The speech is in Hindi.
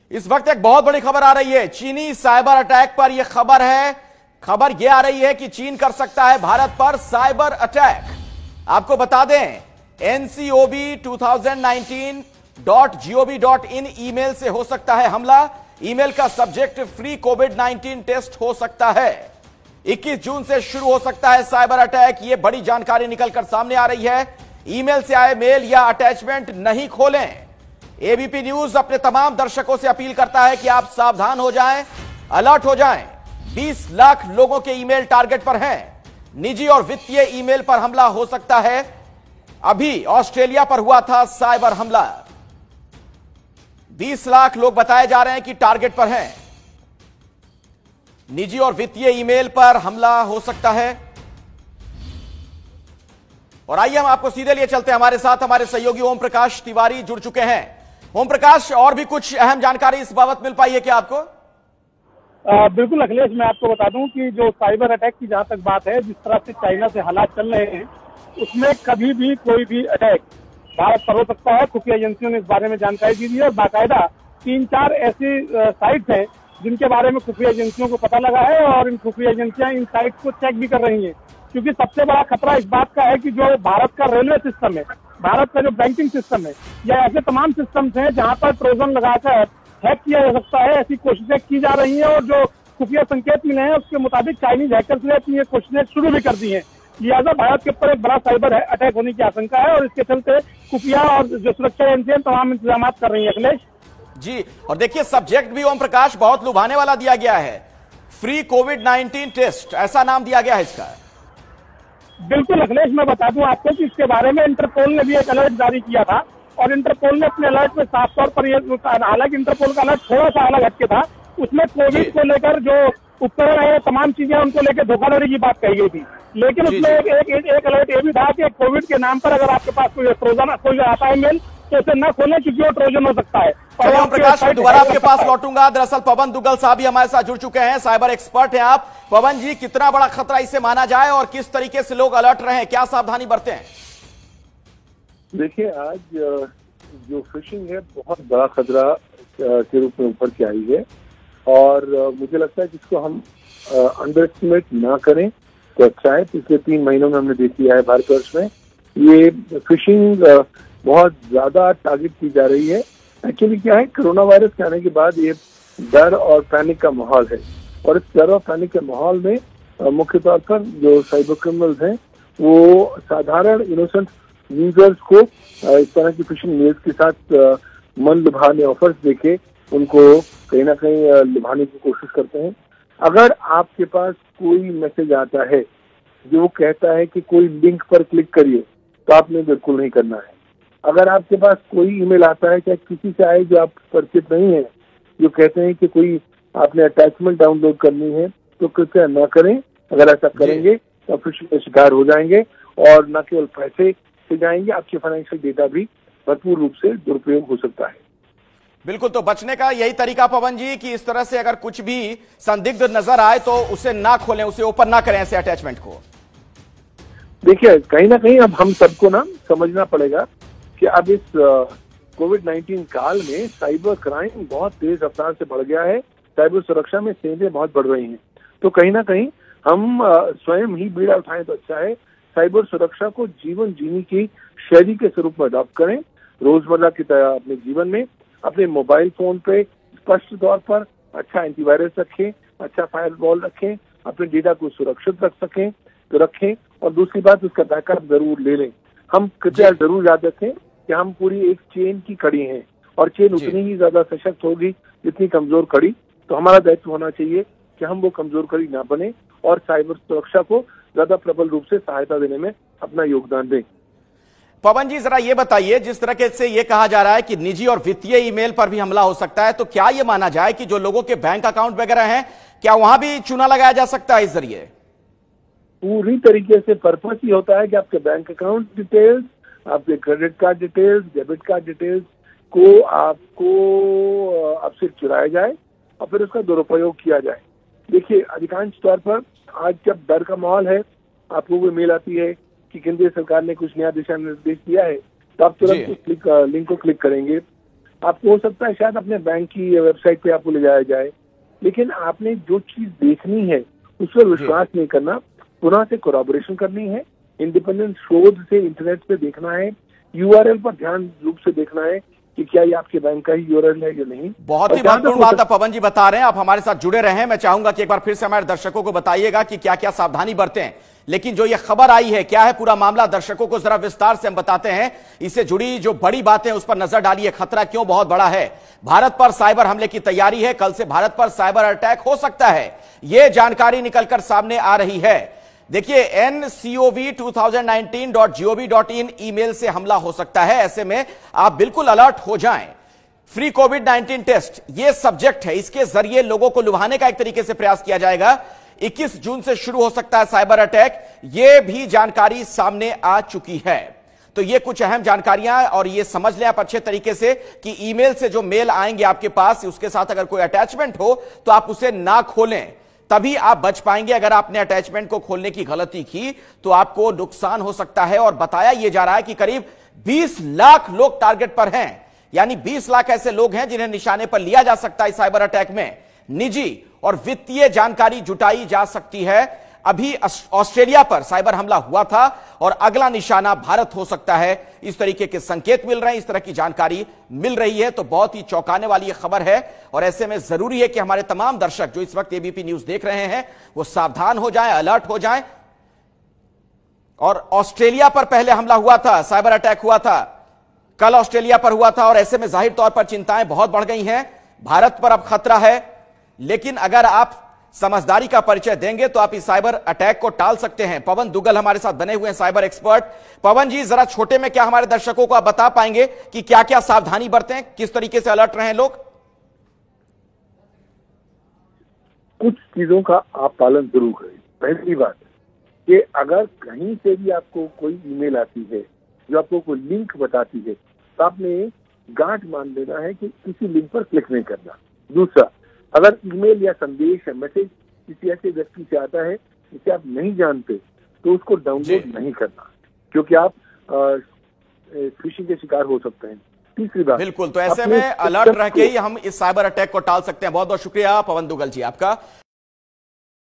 इस वक्त एक बहुत बड़ी खबर आ रही है चीनी साइबर अटैक पर। यह खबर है, खबर यह आ रही है कि चीन कर सकता है भारत पर साइबर अटैक। आपको बता दें, ncov2019.gov.in ईमेल से हो सकता है हमला। ईमेल का सब्जेक्ट फ्री कोविड-19 टेस्ट हो सकता है। 21 जून से शुरू हो सकता है साइबर अटैक। यह बड़ी जानकारी निकलकर सामने आ रही है। ईमेल से आए मेल या अटैचमेंट नहीं खोलें। एबीपी न्यूज अपने तमाम दर्शकों से अपील करता है कि आप सावधान हो जाएं, अलर्ट हो जाएं। 20 लाख लोगों के ईमेल टारगेट पर हैं। निजी और वित्तीय ईमेल पर हमला हो सकता है। अभी ऑस्ट्रेलिया पर हुआ था साइबर हमला। 20 लाख लोग बताए जा रहे हैं कि टारगेट पर हैं। निजी और वित्तीय ईमेल पर हमला हो सकता है। और आइए हम आपको सीधे लिए चलते हैं। हमारे साथ हमारे सहयोगी ओम प्रकाश तिवारी जुड़ चुके हैं। ओम प्रकाश, और भी कुछ अहम जानकारी इस बाबत मिल पाई है क्या आपको? बिल्कुल अखिलेश, मैं आपको बता दूं कि जो साइबर अटैक की जहां तक बात है, जिस तरह से चाइना से हालात चल रहे हैं, उसमें कभी भी कोई भी अटैक भारत पर हो सकता है। खुफिया एजेंसियों ने इस बारे में जानकारी दी है और बाकायदा 3-4 ऐसी साइट्स हैं जिनके बारे में खुफिया एजेंसियों को पता लगा है और इन खुफिया एजेंसियां इन साइट्स को चेक भी कर रही हैं। क्योंकि सबसे बड़ा खतरा इस बात का है कि जो भारत का रेलवे सिस्टम है, भारत का जो बैंकिंग सिस्टम है, या ऐसे तमाम सिस्टम्स हैं जहां पर ट्रोजन लगाकर हैक किया जा सकता है, ऐसी कोशिशें की जा रही हैं। और जो खुफिया संकेत मिले हैं उसके मुताबिक चाइनीज हैकर्स ने अपनी ये कोशिशें शुरू भी कर दी हैं। लिहाजा भारत के ऊपर एक बड़ा साइबर अटैक होने की आशंका है और इसके चलते खुफिया और जो सुरक्षा एजेंसियां तमाम इंतजाम कर रही है। अखिलेश जी, और देखिए सब्जेक्ट भी ओम प्रकाश बहुत लुभाने वाला दिया गया है। फ्री कोविड-19 टेस्ट, ऐसा नाम दिया गया है इसका। बिल्कुल अखिलेश, मैं बता दूं आपको कि इसके बारे में इंटरपोल ने भी एक अलर्ट जारी किया था और इंटरपोल ने अपने अलर्ट में साफ तौर पर यह, हालांकि इंटरपोल का अलर्ट थोड़ा सा अलग हटके था, उसमें कोविड को लेकर जो उपकरण है, तमाम चीजें उनको लेकर धोखाधड़ी की बात कही गई थी। लेकिन उसमें एक अलर्ट ये भी था कि कोविड के नाम पर अगर आपके पास कोई ट्रोजन कोई आता है मेल, तो उसे न खोलें क्योंकि वो ट्रोजन हो सकता है। चलिए ओम प्रकाश, मैं दोबारा आपके पास लौटूंगा। दरअसल पवन दुग्गल साहब भी हमारे साथ जुड़ चुके हैं, साइबर एक्सपर्ट हैं आप। पवन जी, कितना बड़ा खतरा इसे माना जाए और किस तरीके से लोग अलर्ट रहे, क्या सावधानी बरतें? देखिए, आज जो फिशिंग है बहुत बड़ा खतरा के रूप में उभर के आई है और मुझे लगता है कि इसको हम अंडर एस्टिमेट ना करें तो अच्छा है। पिछले 3 महीनों में हमने देख लिया है भारतवर्ष में ये फिशिंग बहुत ज्यादा टारगेट की जा रही है। एक्चुअली क्या है, कोरोना वायरस के आने के बाद ये डर और पैनिक का माहौल है और इस डर और पैनिक के माहौल में मुख्य तौर पर जो साइबर क्रिमिनल्स हैं वो साधारण इनोसेंट यूजर्स को इस तरह की फिशिंग मेल्स के साथ मन लुभाने ऑफर्स देके उनको कहीं ना कहीं लुभाने की कोशिश करते हैं। अगर आपके पास कोई मैसेज आता है जो कहता है कि कोई लिंक पर क्लिक करिए, तो आपने बिल्कुल नहीं करना है। अगर आपके पास कोई ईमेल आता है, चाहे किसी से आए जो आप परिचित नहीं है, जो कहते हैं कि कोई आपने अटैचमेंट डाउनलोड करनी है, तो कृपया न करें। अगर ऐसा करेंगे तो फिशिंग का शिकार हो जाएंगे और न केवल पैसे से जाएंगे, आपके फाइनेंशियल डेटा भी भरपूर रूप से दुरुपयोग हो सकता है। बिल्कुल, तो बचने का यही तरीका पवन जी कि इस तरह से अगर कुछ भी संदिग्ध नजर आए तो उसे ना खोलें, उसे ओपन ना करें ऐसे अटैचमेंट को। देखिए, कहीं ना कहीं अब हम सबको ना समझना पड़ेगा कि अब इस कोविड-19 काल में साइबर क्राइम बहुत तेज रफ्तार से बढ़ गया है। साइबर सुरक्षा में सेंधें बहुत बढ़ रही हैं, तो कहीं ना कहीं हम स्वयं ही बीड़ा उठाएं तो अच्छा है। साइबर सुरक्षा को जीवन जीने की शैली के स्वरूप में अडॉप्ट करें। रोजमर्रा की तरह अपने जीवन में अपने मोबाइल फोन पे स्पष्ट तौर पर अच्छा एंटीवायरस रखें, अच्छा फायरवॉल रखें, अपने डेटा को सुरक्षित रख सकें तो रखें। और दूसरी बात, उसका बैकअप जरूर ले लें। हम कृपया जरूर याद रखें कि हम पूरी एक चेन की कड़ी हैं और चेन उतनी ही ज्यादा सशक्त होगी जितनी कमजोर कड़ी। तो हमारा दायित्व होना चाहिए कि हम वो कमजोर कड़ी ना बने और साइबर सुरक्षा को ज्यादा प्रबल रूप से सहायता देने में अपना योगदान दें। पवन जी, जरा ये बताइए, जिस तरह से ये कहा जा रहा है कि निजी और वित्तीय ईमेल पर भी हमला हो सकता है, तो क्या ये माना जाए कि जो लोगों के बैंक अकाउंट वगैरह हैं, क्या वहां भी चूना लगाया जा सकता है इस जरिए? पूरी तरीके से पर्पस ही होता है कि आपके बैंक अकाउंट डिटेल्स, आपके credit card details, debit card details को आपसे चुराया जाए और फिर उसका दुरुपयोग किया जाए। देखिए, अधिकांश तौर पर आज जब डर का माहौल है, आपको कोई मेल आती है कि केंद्रीय सरकार ने कुछ नया दिशा निर्देश दिया है, तो आप तुरंत उस लिंक को क्लिक करेंगे। आपको हो सकता है शायद अपने बैंक की वेबसाइट पे आपको ले जाया जाए, लेकिन आपने जो चीज देखनी है उस पर विश्वास नहीं करना, पुनः से कोलैबोरेशन करनी है, इंडिपेंडेंट शोध से इंटरनेट पे देखना है, यूआरएल पर ध्यान रूप से देखना है कि क्या ये आपके बैंक का ही यूआरएल है या नहीं। बहुत ही महत्वपूर्ण बात आप पवन जी बता रहे हैं, आप हमारे साथ जुड़े रहे हैं। मैं चाहूंगा कि एक बार फिर से हमारे दर्शकों को बताइएगा कि क्या क्या सावधानी बरतें। लेकिन जो ये खबर आई है, क्या है पूरा मामला, दर्शकों को जरा विस्तार से हम बताते हैं। इससे जुड़ी जो बड़ी बातें उस पर नजर डालिए, खतरा क्यों बहुत बड़ा है। भारत पर साइबर हमले की तैयारी है, कल से भारत पर साइबर अटैक हो सकता है, यह जानकारी निकलकर सामने आ रही है। देखिए, ncov2019.gov.in ईमेल से हमला हो सकता है, ऐसे में आप बिल्कुल अलर्ट हो जाएं। फ्री कोविड-19 टेस्ट ये सब्जेक्ट है, इसके जरिए लोगों को लुभाने का एक तरीके से प्रयास किया जाएगा। 21 जून से शुरू हो सकता है साइबर अटैक, यह भी जानकारी सामने आ चुकी है। तो ये कुछ अहम जानकारियां, और ये समझ लें आप अच्छे तरीके से कि ईमेल से जो मेल आएंगे आपके पास, उसके साथ अगर कोई अटैचमेंट हो तो आप उसे ना खोलें, तभी आप बच पाएंगे। अगर आपने अटैचमेंट को खोलने की गलती की तो आपको नुकसान हो सकता है। और बताया यह जा रहा है कि करीब 20 लाख लोग टारगेट पर हैं, यानी 20 लाख ऐसे लोग हैं जिन्हें निशाने पर लिया जा सकता है साइबर अटैक में। निजी और वित्तीय जानकारी जुटाई जा सकती है। अभी ऑस्ट्रेलिया पर साइबर हमला हुआ था और अगला निशाना भारत हो सकता है, इस तरीके के संकेत मिल रहे हैं, इस तरह की जानकारी मिल रही है। तो बहुत ही चौंकाने वाली यह खबर है, और ऐसे में जरूरी है कि हमारे तमाम दर्शक जो इस वक्त एबीपी न्यूज देख रहे हैं वो सावधान हो जाएं, अलर्ट हो जाएं। और ऑस्ट्रेलिया पर पहले हमला हुआ था, साइबर अटैक हुआ था, कल ऑस्ट्रेलिया पर हुआ था, और ऐसे में जाहिर तौर पर चिंताएं बहुत बढ़ गई हैं। भारत पर अब खतरा है, लेकिन अगर आप समझदारी का परिचय देंगे तो आप इस साइबर अटैक को टाल सकते हैं। पवन दुग्गल हमारे साथ बने हुए हैं, साइबर एक्सपर्ट। पवन जी, जरा छोटे में क्या हमारे दर्शकों को आप बता पाएंगे कि क्या क्या सावधानी बरतें, किस तरीके से अलर्ट रहें लोग? कुछ चीजों का आप पालन जरूर करें। पहली बात कि अगर कहीं से भी आपको कोई ईमेल आती है जो आपको कोई लिंक बताती है तो आपने गांठ मान लेना है कि किसी लिंक पर क्लिक नहीं करना। दूसरा, अगर ईमेल या संदेश या मैसेज किसी ऐसे व्यक्ति से आता है जिसे आप नहीं जानते तो उसको डाउनलोड नहीं करना, क्योंकि आप फिशिंग के शिकार हो सकते हैं। तीसरी बात, बिल्कुल, तो ऐसे में अलर्ट रह के ही हम इस साइबर अटैक को टाल सकते हैं। बहुत बहुत शुक्रिया पवन दुग्गल जी आपका।